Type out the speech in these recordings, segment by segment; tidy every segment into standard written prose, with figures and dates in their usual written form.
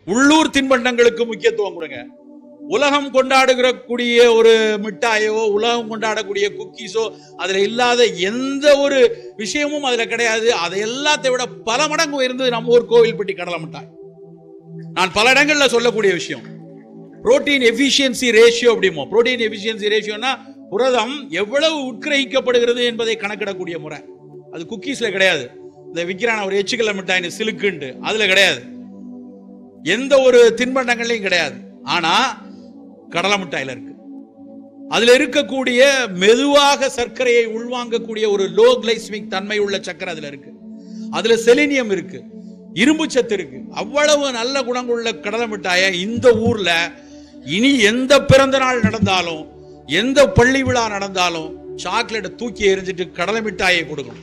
உள்ளூர் தின்பண்டங்களுக்கு முக்கியத்துவம் கொடுங்க. உலகம் கொண்டாடுகிற ஒரு மிட்டாயோ, உலகம் கொண்டாடக்கூடிய குக்கீஸோ அதுல இல்லாத எந்த ஒரு விஷயமும் அதுல கிடையாது. அதை எல்லாத்தை விட பல மடங்கு உயர்ந்தது நம்ம ஊர் கோவில்பட்டி கடலை மிட்டாய். நான் பல இடங்கள்ல சொல்லக்கூடிய விஷயம் புரோட்டீன் எஃபிஷியன்சி ரேஷியோ அப்படிமோ. புரோட்டீன் எஃபிஷியன்சி ரேஷியோனா புரதம் எவ்வளவு உட்கிரகிக்கப்படுகிறது என்பதை கணக்கிடக்கூடிய முறை. அது குக்கீஸ்ல கிடையாது. இந்த விற்கிறான ஒரு எச்சுக்கல்ல மிட்டாய் சிலுக்குண்டு அதுல கிடையாது. எந்த ஒரு தின்பண்டங்கள்லையும் கிடையாது. ஆனா கடலை மிட்டாயில இருக்கு. அதுல இருக்கக்கூடிய மெதுவாக சர்க்கரையை உள்வாங்கக்கூடிய ஒரு லோ கிளைசமிக் தன்மை உள்ள சர்க்கரை அதுல இருக்கு. அதுல செலினியம் இருக்கு, இரும்பு சத்து இருக்கு. அவ்வளவு நல்ல குணங்குள்ள கடலை மிட்டாயை இந்த ஊர்ல இனி எந்த பிறந்த நாள் நடந்தாலும், எந்த பள்ளி விழா நடந்தாலும் சாக்லேட்டை தூக்கி எறிஞ்சிட்டு கடலை மிட்டாயை கொடுக்கணும்.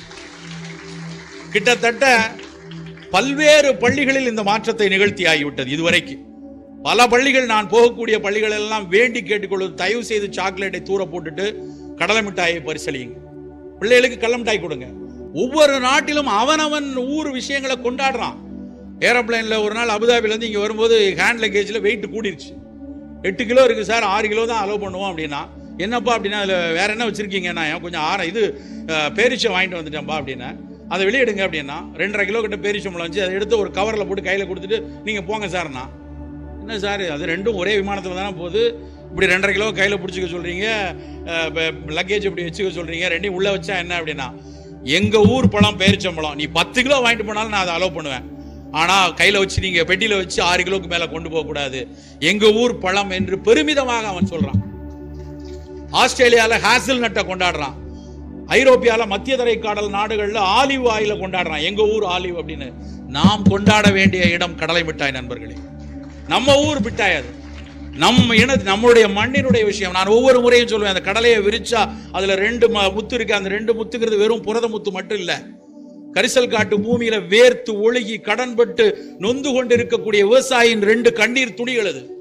கிட்டத்தட்ட பல்வேறு பள்ளிகளில் இந்த மாற்றத்தை நிகழ்த்தி ஆகிவிட்டது. இதுவரைக்கும் பல பள்ளிகள், நான் போகக்கூடிய பள்ளிகள் எல்லாம் வேண்டி கேட்டுக்கொள்வது, தயவு செய்து சாக்லேட்டை தூர போட்டுட்டு கடலை மிட்டாயை பரிசளியுங்க. பிள்ளைகளுக்கு கடலை மிட்டாய் கொடுங்க. ஒவ்வொரு நாட்டிலும் அவனவன் ஊர் விஷயங்களை கொண்டாடுறான். ஏரோப்ளைன்ல ஒரு நாள் அபுதாபில இருந்து இங்க வரும்போது ஹேண்ட் லக்கேஜ்ல வெயிட் கூடிருச்சு. 8 கிலோ இருக்கு சார், 6 கிலோ தான் அலோவ் பண்ணுவோம் அப்படின்னா. என்னப்பா அப்படின்னா அதுல வேற என்ன வச்சிருக்கீங்க? நான் கொஞ்சம் பேரிச்சை வாங்கிட்டு வந்துட்டேன்ப்பா அப்படின்னா. அதை வெளியிடுங்க அப்படின்னா 2.5 கிலோ கிட்ட பேரிச்சம்பழம் வச்சு அதை எடுத்து ஒரு கவர்ல போட்டு கையில கொடுத்துட்டு நீங்க போங்க சார்னா. என்ன சார் அது ரெண்டும் ஒரே விமானத்துல தானே போகுது, இப்படி 2.5 கிலோ கையில பிடிச்சிக்க சொல்றீங்க, லக்கேஜ் இப்படி வச்சுக்க சொல்றீங்க, ரெண்டையும் உள்ள வச்சா என்ன அப்படின்னா, எங்க ஊர் பழம் பேரிச்சம்பழம், நீ 10 கிலோ வாங்கிட்டு போனாலும் நான் அதை அலோவ் பண்ணுவேன். ஆனா கையில வச்சு நீங்க பெட்டியில வச்சு 6 கிலோக்கு மேல கொண்டு போக கூடாது, எங்க ஊர் பழம் என்று பெருமிதமாக அவன் சொல்றான். ஆஸ்திரேலியால ஹேசல் நட்டை கொண்டாடுறான். ஐரோப்பியால மத்திய தரைக்காடல் நாடுகள்ல ஆலிவ் ஆயில கொண்டாடுறான், எங்க ஊர் ஆலிவ் அப்படின்னு. நாம் கொண்டாட வேண்டிய இடம் கடலை மிட்டாய் நண்பர்களே. நம்ம ஊர் மிட்டாய் அது. நம்முடைய மண்ணினுடைய விஷயம். நான் ஒவ்வொரு முறையும் சொல்லுவேன், அந்த கடலையை விரிச்சா அதுல 2 முத்து இருக்கு. அந்த 2 முத்துங்கிறது வெறும் புரத முத்து மட்டும் இல்ல. கரிசல் காட்டு பூமியில வேர்த்து ஒழுகி கடன்பட்டு நொந்து கொண்டு இருக்கக்கூடிய விவசாயியின் 2 கண்ணீர் துணிகள் அது.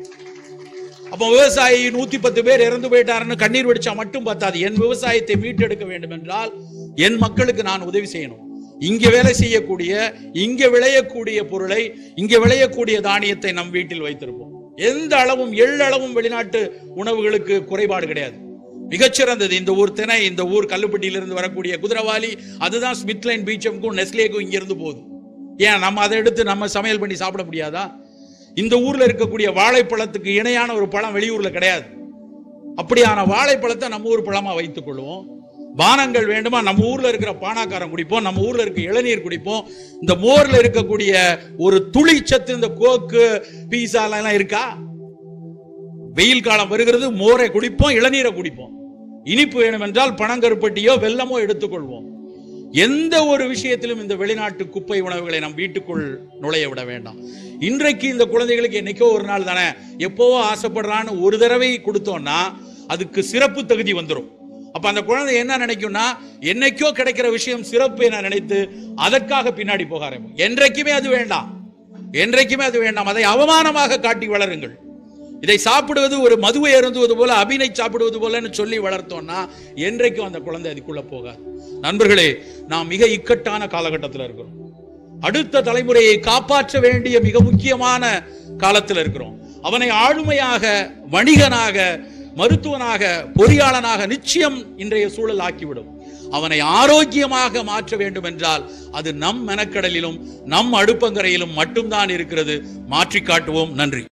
அப்ப விவசாயி 110 பேர் இறந்து போயிட்டாருன்னு கண்ணீர் வெடிச்சா மட்டும் பத்தாது. என் விவசாயத்தை மீட்டெடுக்க வேண்டும் என்றால் என் மக்களுக்கு நான் உதவி செய்யணும். இங்க வேலை செய்யக்கூடிய, இங்க விளையக்கூடிய பொருளை, இங்க விளையக்கூடிய தானியத்தை நம் வீட்டில் வைத்திருப்போம். எந்த அளவும் எள்ளளவும் வெளிநாட்டு உணவுகளுக்கு குறைபாடு கிடையாது. மிகச்சிறந்தது இந்த ஊர் திணை, இந்த ஊர் கல்லுப்பட்டியிலிருந்து வரக்கூடிய குதிரவாளி, அதுதான் ஸ்மித்லைன் பீச்சம்க்கும் நெஸ்லேக்கும் இங்க இருந்து போகுது. ஏன் நம்ம அதை எடுத்து நம்ம சமையல் பண்ணி சாப்பிட முடியாதா? இந்த ஊர்ல இருக்கக்கூடிய வாழைப்பழத்துக்கு இணையான ஒரு பழம் வெளியூர்ல கிடையாது. அப்படியான வாழைப்பழத்தை நம்ம ஊர் பழமா வைத்துக் கொள்வோம். பானங்கள் வேண்டுமா, நம்ம ஊர்ல இருக்கிற பானாக்காரம் குடிப்போம், நம்ம ஊர்ல இருக்க இளநீர் குடிப்போம். இந்த மோர்ல இருக்கக்கூடிய ஒரு துளி சத்து இந்த கோக்கு பீஸா எல்லாம் இருக்கா? வெயில் காலம் வருகிறது, மோரை குடிப்போம், இளநீரை குடிப்போம். இனிப்பு வேணும் என்றால் பனங்கருப்பட்டியோ வெல்லமோ எடுத்துக்கொள்வோம். எந்த ஒரு விஷயத்திலும் இந்த வெளிநாட்டு குப்பை உணவுகளை நம் வீட்டுக்குள் நுழைய விட வேண்டாம். இன்றைக்கு இந்த குழந்தைகளுக்கு என்னைக்கோ ஒரு நாள் தானே, எப்போவோ ஆசைப்படுறான்னு ஒரு தடவை கொடுத்தோம்னா அதுக்கு சிறப்பு தகுதி வந்துடும். அப்ப அந்த குழந்தை என்ன நினைக்கும்னா, என்னைக்கோ கிடைக்கிற விஷயம் சிறப்பு என நினைத்து அதற்காக பின்னாடி போக ஆரம்பிக்கும். என்றைக்குமே அது வேண்டாம், என்றைக்குமே அது வேண்டாம். அதை அவமானமாக காட்டி வளருங்கள். இதை சாப்பிடுவது ஒரு மதுவை அருந்துவது போல, அபினை சாப்பிடுவது போலன்னு சொல்லி வளர்த்தோம்னா என்றைக்கும் அந்த குழந்தை அதுக்குள்ள போகாது. நண்பர்களே, நாம் மிக இக்கட்டான காலகட்டத்தில் இருக்கிறோம். அடுத்த தலைமுறையை காப்பாற்ற வேண்டிய மிக முக்கியமான காலத்தில் இருக்கிறோம். அவனை ஆளுமையாக, வணிகனாக, மருத்துவனாக, பொறியாளனாக நிச்சயம் இன்றைய சூழல் ஆக்கிவிடும். அவனை ஆரோக்கியமாக மாற்ற வேண்டும் என்றால் அது நம் மெனக்கடலிலும் நம் அடுப்பங்கரையிலும் மட்டும்தான் இருக்கிறது. மாற்றி காட்டுவோம். நன்றி.